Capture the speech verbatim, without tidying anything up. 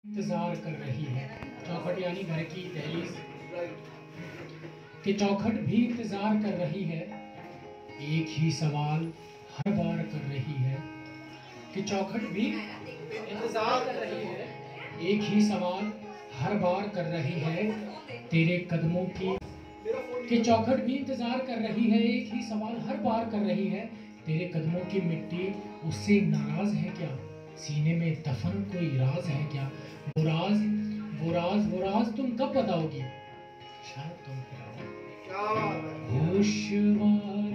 इंतजार कर रही है। चौखट यानी घर की दहलीज कि चौखट भी इंतजार कर रही है। एक ही सवाल हर बार कर रही है कि चौखट भी इंतजार कर रही है। एक ही सवाल हर बार कर रही है तेरे कदमों की। कि चौखट भी इंतजार कर रही है। एक ही सवाल हर बार कर रही है तेरे कदमों की मिट्टी उससे नाराज है क्या? सीने में दफन कोई राज है क्या? वो राज वो राज वो राज तुम कब बताओगी? शायद तुम होश